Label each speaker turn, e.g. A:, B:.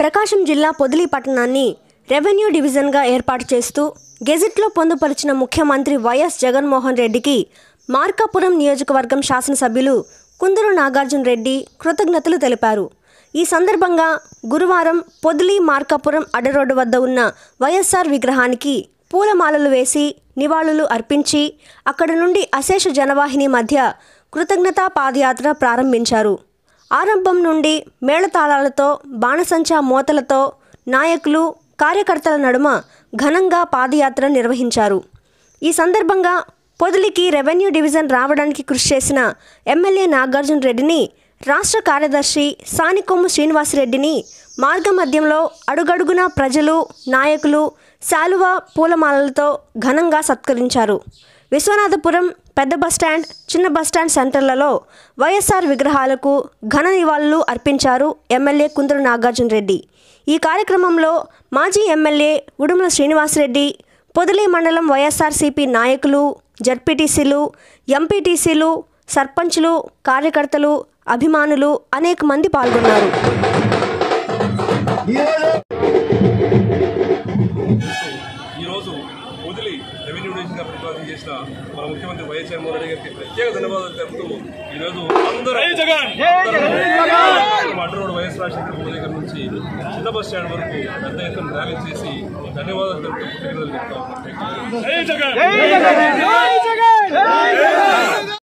A: ప్రకాశం జిల్లా పొదిలి పట్టణాన్ని రెవెన్యూ డివిజన్గా ఏర్పాటు చేస్తూ గెజిట్లో పొందుపరిచిన ముఖ్యమంత్రి వైఎస్ జగన్మోహన్ రెడ్డికి మార్కాపురం నియోజకవర్గం శాసనసభ్యులు కుందూరు నాగార్జున రెడ్డి కృతజ్ఞతలు తెలిపారు. ఈ సందర్భంగా గురువారం పొదిలి మార్కాపురం అడ్డరోడ్డు వద్ద ఉన్న వైఎస్ఆర్ విగ్రహానికి పూలమాలలు వేసి నివాళులు అర్పించి అక్కడి నుండి అశేష జనవాహిని మధ్య కృతజ్ఞతా పాదయాత్ర ప్రారంభించారు. ఆరంభం నుండి మేళతాళాలతో బాణసంచా మోతలతో నాయకులు కార్యకర్తల నడుమ ఘనంగా పాదయాత్ర నిర్వహించారు. ఈ సందర్భంగా పొదిలికి రెవెన్యూ డివిజన్ రావడానికి కృషి చేసిన ఎమ్మెల్యే నాగార్జున రెడ్డిని, రాష్ట్ర కార్యదర్శి సానికొమ్ము శ్రీనివాసరెడ్డిని మార్గమధ్యంలో అడుగడుగునా ప్రజలు, నాయకులు శాలువా పూలమాలలతో ఘనంగా సత్కరించారు. విశ్వనాథపురం, పెద్ద బస్టాండ్, చిన్న బస్టాండ్ సెంటర్లలో వైఎస్ఆర్ విగ్రహాలకు ఘన నివాళులు అర్పించారు ఎమ్మెల్యే కుందూరు నాగార్జున రెడ్డి. ఈ కార్యక్రమంలో మాజీ ఎమ్మెల్యే ఉడుమల శ్రీనివాసరెడ్డి, పొదిలి మండలం వైఎస్ఆర్సీపీ నాయకులు, జడ్పీటీసీలు, ఎంపీటీసీలు, సర్పంచులు, కార్యకర్తలు, అభిమానులు అనేక మంది పాల్గొన్నారు.
B: ఈరోజు పొదిలి రెవెన్యూ డివిజన్గా ప్రతిపాదన చేసిన మన ముఖ్యమంత్రి వైఎస్ జగన్మోహన్ రెడ్డి గారికి ప్రత్యేక ధన్యవాదాలు తెలుపుతూ ఈరోజు అందరూ అడ్డరోడ్ వైఎస్ రాజశేఖర రెడ్డి దగ్గర నుంచి చిన్న బస్ స్టాండ్ వరకు పెద్ద ఎత్తున ర్యాలీ చేసి ధన్యవాదాలు తెలుపుతూ కృతజ్ఞతలు చెప్తా ఉన్నాం.